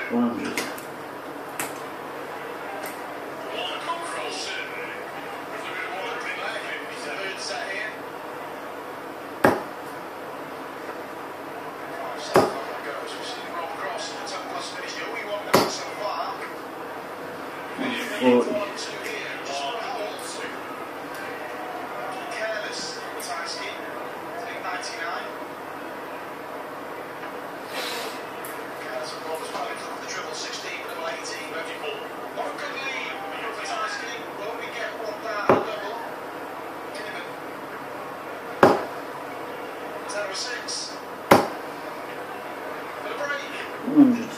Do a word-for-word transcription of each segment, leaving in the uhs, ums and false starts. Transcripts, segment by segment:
one hundred. forty. one hundred.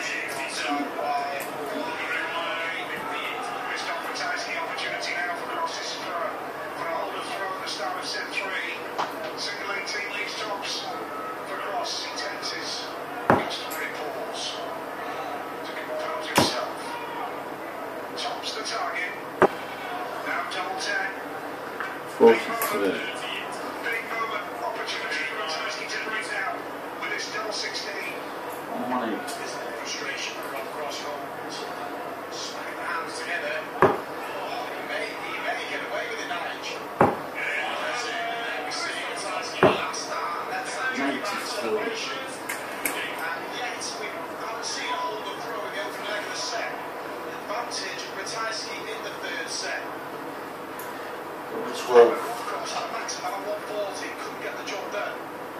forty-three. Big moment, opportunity for Ratajski to bring down with his double sixteen. one eight. Frustration from crossroads. Smack the hands together. Oh, he may, he may get away with it, Nige. That's it. There we see Ratajski last time. That's ninety-four. And yet, we haven't seen a hold of throw in the open leg of the set. Advantage, Ratajski in the third set. twelve. Maximum one forty, couldn't get the job done.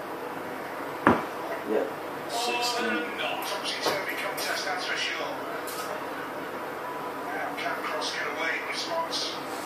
Yep. sixteen. Topsy-turvy contest, that's for sure. Now, can Cross get away in response?